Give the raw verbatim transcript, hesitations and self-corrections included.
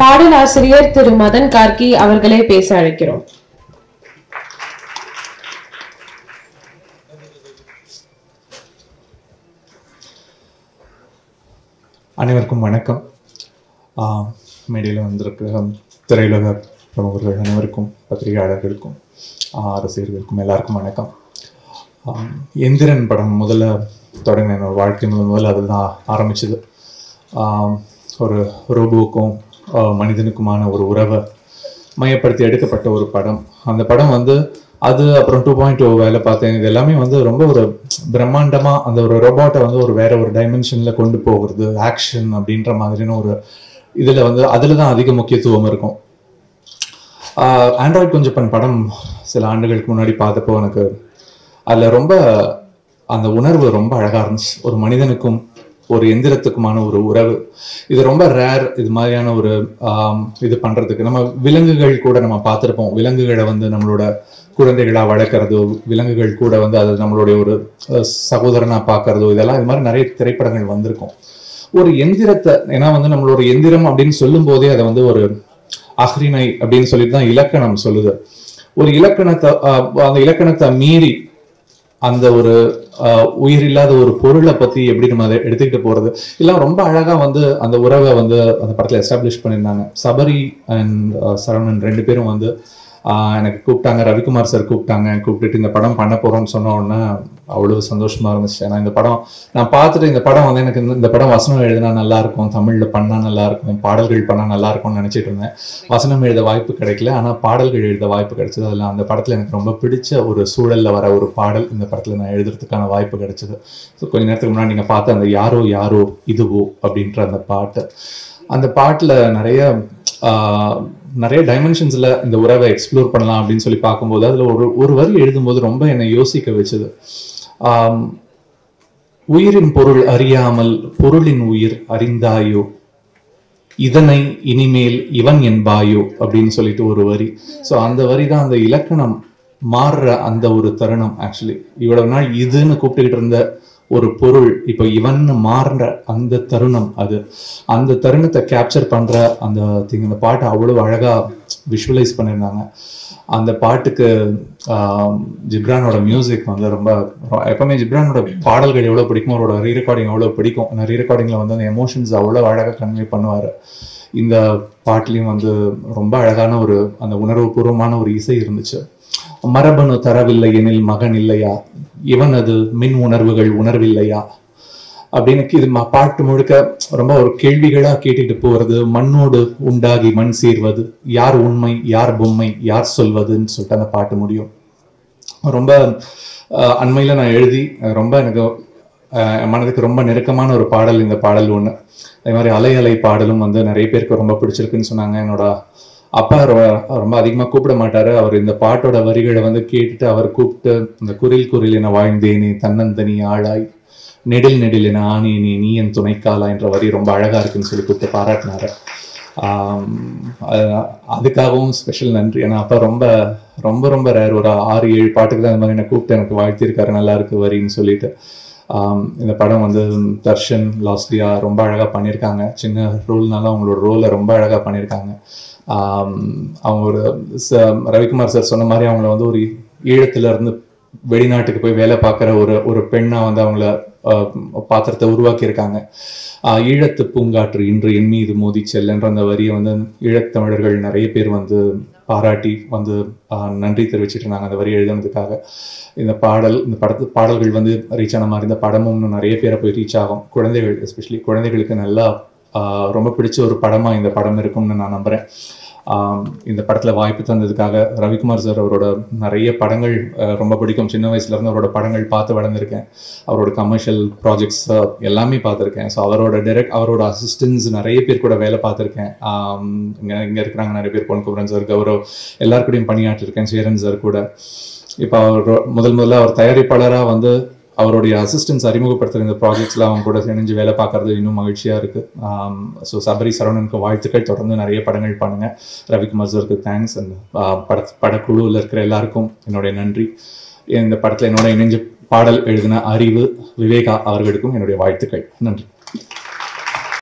பாடல் ஆசிரியர் திரு மதன் கார்கி அவர்களை பேச அழைக்கிறோம். அனைவருக்கும் வணக்கம். மேடையில் வந்திருக்கிற திரையுலக பிரமுகர்கள் அனைவருக்கும், பத்திரிகையாளர்களுக்கும், ரசிகர்களுக்கும் எல்லாருக்கும் வணக்கம். எந்திரன் படம் முதல்ல தொடங்கின என்னோட வாழ்க்கை முதல் முதல்ல அதில் தான் ஆரம்பிச்சது. ஒரு ரோபோவுக்கும் மனிதனுக்குமான ஒரு உறவை மையப்படுத்தி எடுக்கப்பட்ட ஒரு படம். அந்த படம் வந்து அது அப்புறம் டூ பாயிண்ட் டூ வேலை பார்த்தேன். இது எல்லாமே வந்து ரொம்ப ஒரு பிரம்மாண்டமாக அந்த ஒரு ரோபோட்டை வந்து ஒரு வேற ஒரு டைமென்ஷனில் கொண்டு போகிறது, ஆக்ஷன் அப்படின்ற மாதிரியான ஒரு இதில் வந்து அதில் தான் அதிக முக்கியத்துவம் இருக்கும். ஆண்ட்ராய்ட் கொஞ்சம் படம் சில ஆண்டுகளுக்கு முன்னாடி பார்த்தப்போ எனக்கு அதில் ரொம்ப அந்த உணர்வு ரொம்ப அழகாக இருந்துச்சு. ஒரு மனிதனுக்கும் ஒரு எந்திரத்துக்குமான ஒரு உறவு. இது ரொம்ப ரேர் இது மாதிரியான ஒரு இது பண்ணுறதுக்கு. நம்ம விலங்குகள் கூட நம்ம பார்த்துருப்போம். விலங்குகளை வந்து நம்மளோட குழந்தைகளாக வளர்க்குறதோ, விலங்குகள் கூட வந்து அது நம்மளுடைய ஒரு சகோதரனாக பார்க்கறதோ, இதெல்லாம் இது மாதிரி நிறைய திரைப்படங்கள் வந்திருக்கும். ஒரு எந்திரத்தை, ஏன்னா வந்து நம்மளோட எந்திரம் அப்படின்னு சொல்லும் போதே அதை வந்து ஒரு அஹ்ரினை அப்படின்னு சொல்லிட்டு தான் இலக்கணம் சொல்லுது. ஒரு இலக்கணத்தை அந்த இலக்கணத்தை மீறி அந்த ஒரு உயிர் இல்லாத ஒரு பொருளை பத்தி எப்படி நம்ம அதை எடுத்துக்கிட்டு போறது, எல்லாம் ரொம்ப அழகா வந்து அந்த உறவை வந்து அந்த படத்துல எஸ்டாப்ளிஷ் பண்ணியிருந்தாங்க. சபரி அண்ட் சரவணன் ரெண்டு பேரும் வந்து ஆஹ் எனக்கு கூப்பிட்டாங்க. ரவிக்குமார் சார் கூப்பிட்டாங்க. கூப்பிட்டுட்டு இந்த படம் பண்ண போறோம்னு சொன்ன உடனே அவ்வளவு சந்தோஷமா இருந்துச்சு. ஏன்னா இந்த படம் நான் பார்த்துட்டு இந்த படம் வந்து எனக்கு இந்த படம் வசனம் எழுதினா நல்லா இருக்கும், தமிழ்ல பண்ணா நல்லா இருக்கும், பாடல்கள் பண்ணா நல்லா இருக்கும்னு நினைச்சிட்டு இருந்தேன். வசனம் எழுத வாய்ப்பு கிடைக்கல, ஆனா பாடல்கள் எழுத வாய்ப்பு கிடைச்சது. அதில் அந்த படத்துல எனக்கு ரொம்ப பிடிச்ச ஒரு சூழல்ல வர ஒரு பாடல் இந்த படத்துல நான் எழுதுறதுக்கான வாய்ப்பு கிடைச்சது. ஸோ கொஞ்ச நேரத்துக்கு முன்னாடி நீங்க பார்த்த அந்த யாரோ யாரோ இதுவோ அப்படின்ற அந்த பாட்டு, அந்த பாட்டுல நிறைய ஆஹ் நிறைய டைமென்ஷன்ஸ்ல இந்த உறவை எக்ஸ்ப்ளோர் பண்ணலாம் அப்படின்னு சொல்லி பார்க்கும்போது அதுல ஒரு ஒரு வரி எழுதும்போது ரொம்ப என்னை யோசிக்க வச்சது. ஆஹ் உயிரின் பொருள் அறியாமல் பொருளின் உயிர் அறிந்தாயோ, இதனை இனிமேல் இவன் என்பாயோ அப்படின்னு சொல்லிட்டு ஒரு வரி. ஸோ அந்த வரி தான் அந்த இலக்கணம் மாறுற அந்த ஒரு தருணம். ஆக்சுவலி இவ்வளவு நாள் இதுன்னு கூப்பிட்டுக்கிட்டு இருந்த ஒரு பொருள் இப்போ இவன் மாறுற அந்த தருணம், அது அந்த தருணத்தை கேப்சர் பண்ற அந்த திங். அந்த பாட்டை அவ்வளவு அழகா விஷுவலைஸ் பண்ணியிருந்தாங்க. அந்த பாட்டுக்கு ஆஹ் ஜிப்ரானோட மியூசிக் வந்து ரொம்ப, எப்பவுமே ஜிப்ரானோட பாடல்கள் எவ்வளவு பிடிக்கும், அவரோட ரீ ரெக்கார்டிங் எவ்வளவு பிடிக்கும். அந்த ரீ ரெக்கார்டிங்ல வந்து அந்த எமோஷன்ஸ் அவ்வளவு அழகா கன்வே பண்ணுவாரு. இந்த பாட்டுலயும் வந்து ரொம்ப அழகான ஒரு அந்த உணர்வு பூர்வமான ஒரு இசை இருந்துச்சு. மரபணு தரவில்லை எனில் மகன் இல்லையா, இவனது மின் உணர்வுகள் உணர்வில்லையா அப்படின்னு இது பாட்டு முழுக்க ரொம்ப ஒரு கேள்விகளா கேட்டுட்டு போறது. மண்ணோடு உண்டாகி மண் சீர்வது, யார் உண்மை யார் பொம்மை யார் சொல்வதுன்னு சொல்லிட்டு அந்த பாட்டு முடியும். ரொம்ப அண்மையில நான் எழுதி ரொம்ப எனக்கு மனதுக்கு ரொம்ப நெருக்கமான ஒரு பாடல் இந்த பாடல் ஒண்ணு. அதே மாதிரி அலை அலை பாடலும் வந்து நிறைய பேருக்கு ரொம்ப பிடிச்சிருக்குன்னு சொன்னாங்க. என்னோட அப்பா ரொம்ப அதிகமா கூப்பிட மாட்டாரு. அவர் இந்த பாட்டோட வரிகளை வந்து கேட்டுட்டு அவர் கூப்பிட்டு இந்த குரில் குரில் என வாழ்ந்தேனே தன்னந்தனி ஆளாய், நெடில் நெடில் என ஆனேனே நீ என் துணைக்காலா என்ற வரி ரொம்ப அழகா இருக்குன்னு சொல்லி கூப்பிட்டு பாராட்டினாரு. ஆஹ் அதுக்காகவும் ஸ்பெஷல் நன்றி. ஏன்னா அப்பா ரொம்ப ரொம்ப ரொம்ப ரேர், ஒரு ஆறு ஏழு பாட்டுக்கு தான் இந்த மாதிரி என்னை கூப்பிட்டு எனக்கு வாழ்த்திருக்காரு, நல்லா இருக்கு வரின்னு சொல்லிட்டு. ஆஹ் இந்த படம் வந்து தர்ஷன், லாஸ்லியா ரொம்ப அழகா பண்ணியிருக்காங்க. சின்ன ரோல்னால அவங்களோட ரோலை ரொம்ப அழகா பண்ணியிருக்காங்க. ஆஹ் அவங்க ஒரு ரவிக்குமார் சார் சொன்ன மாதிரி அவங்கள வந்து ஒரு ஈழத்துல இருந்து வெளிநாட்டுக்கு போய் வேலை பார்க்குற ஒரு ஒரு பெண்ணா வந்து அவங்கள பாத்திரத்தை உருவாக்கி இருக்காங்க. ஆஹ் ஈழத்து பூங்காற்று இன்று என் மீது மோதி செல்லுன்ற அந்த வரியை வந்து ஈழத்தமிழர்கள் நிறைய பேர் வந்து பாராட்டி வந்து நன்றி தெரிவிச்சிட்டு இருந்தாங்க அந்த வரி எழுதுனதுக்காக. இந்த பாடல் இந்த படத்து பாடல்கள் வந்து ரீச் ஆன மாதிரி இந்த படமும் இன்னும் நிறைய பேரை போய் ரீச் ஆகும். குழந்தைகள் எஸ்பெஷலி குழந்தைகளுக்கு நல்லா ரொம்ப பிடிச்ச ஒரு படமா இந்த படம் இருக்கும்னு நான் நம்புறேன். ஆஹ் இந்த படத்துல வாய்ப்பு தந்ததுக்காக ரவிக்குமார் சார், அவரோட நிறைய படங்கள் ரொம்ப பிடிக்கும். சின்ன வயசுல இருந்து அவரோட படங்கள் பார்த்து வளர்ந்துருக்கேன். அவரோட கமர்ஷியல் ப்ராஜெக்ட்ஸ் எல்லாமே பார்த்துருக்கேன். ஸோ அவரோட டைரக்ட் அவரோட அசிஸ்டன்ஸ் நிறைய பேர் கூட வேலை பார்த்துருக்கேன். இங்க இங்க இருக்கிறாங்க நிறைய பேர், பொன்குமரன் சார், கௌரவ், எல்லாருக்கூடையும் பணியாற்றிருக்கேன். சேரன் சார் கூட. இப்போ அவர் முதல் முதல்ல அவர் தயாரிப்பாளராக வந்து அவருடைய அசிஸ்டன்ஸ் அறிமுகப்படுத்துகிற இந்த ப்ராஜெக்ட்ஸ்ல அவங்க கூட இணைஞ்சு வேலை பார்க்கறது இன்னும் மகிழ்ச்சியா இருக்கு. ஸோ சபரி சரவணனுக்கு வாழ்த்துக்கள். தொடர்ந்து நிறைய படங்கள் பண்ணுங்க. ரவிக்குமார் சாருக்கு தேங்க்ஸ். அந்த பட படக்குழுவில் இருக்கிற எல்லாருக்கும் என்னுடைய நன்றி. இந்த படத்துல என்னோட இணைஞ்சு பாடல் எழுதின அறிவு, விவேகா அவர்களுக்கும் என்னுடைய வாழ்த்துக்கள். நன்றி.